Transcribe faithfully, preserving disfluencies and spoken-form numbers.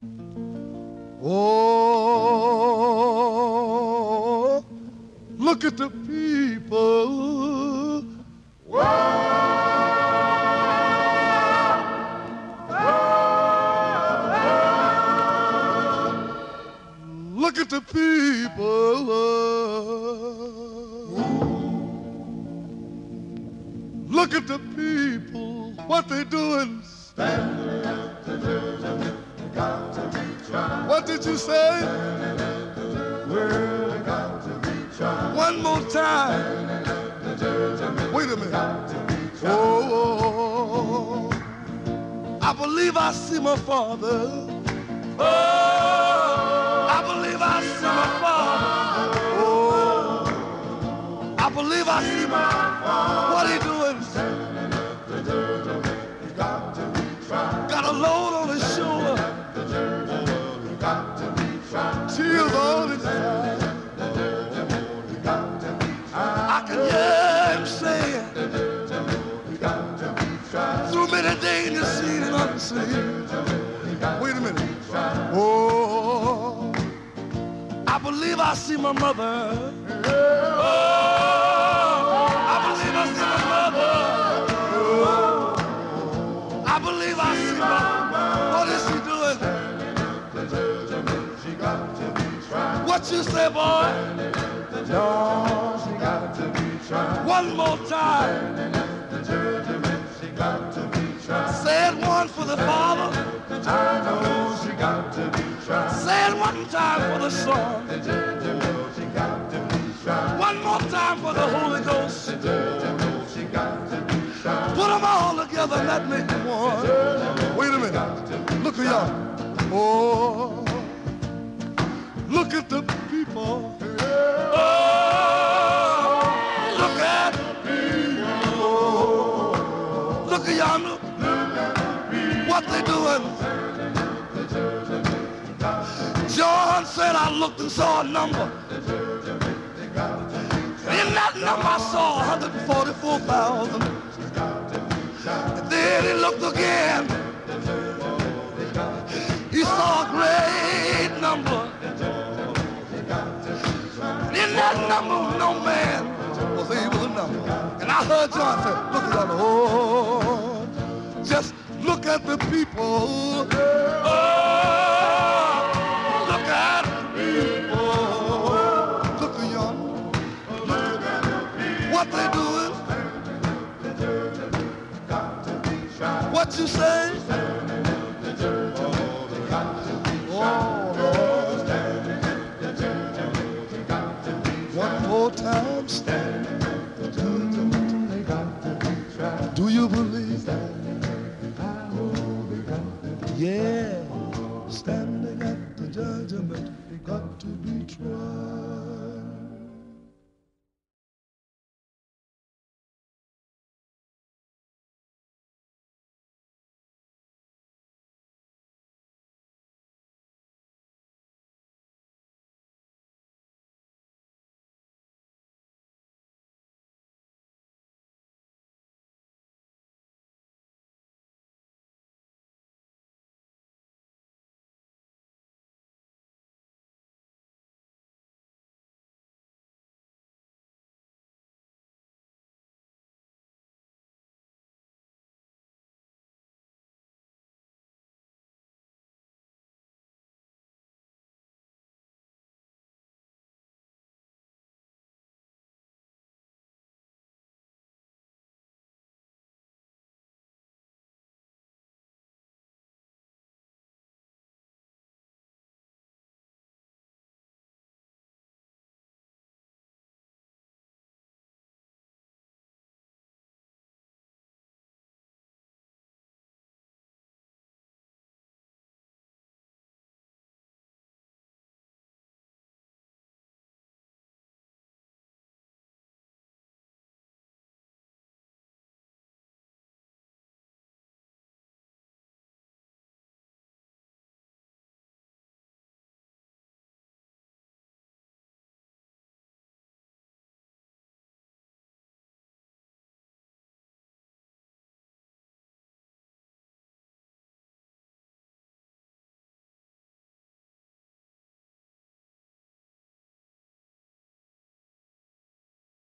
Oh, look at the people. Look at the people. Look at the people. What they doing? Standing at the judgment, got to be tried. What did you say? Well, got to be tried. One more time. Standing at the judgment, Wait a minute. got to be tried. Oh, I believe I see my father. Oh, I believe I see my father. Oh, I believe I see my father. What he doing? Standing at the judgment, got to be tried. Got a load on his shoulder. The judgment, got to be tried. Tears on his eyes. The judgment, got to be tried. I can hear him saying, The judgment, got to be tried. through many dangers seen and unseen. Wait a minute. Oh, I believe I see my mother. Oh, I believe I see my mother. Oh, I believe I see my mother. What is she doing? The judgment, she got to be tried. What you say, boy? No, she got to be tried. One more time. The judgment, she got to be tried. Say it one for the Father. I know she got to be tried. Say it one time for the Son. The judgment, she got to be tried. One more time for the Holy Ghost. The judgment, she got to be tried. Put them all together and that make them one. Wait a minute. Look at y'all. Oh, look at the people. Oh, look at the people. Look at yonder. What they doing? John said I looked and saw a number. In that number I saw one hundred forty-four thousand. And then he looked again. He saw a great number. And in that number no man was able to number. And I heard John say, look at that. Oh, just look at the people. Oh, look at the people. Look at y'all. What they doing? What you say? Oh, Lord. One more time. Do you believe that? Yeah, standing at the judgment, got to be tried.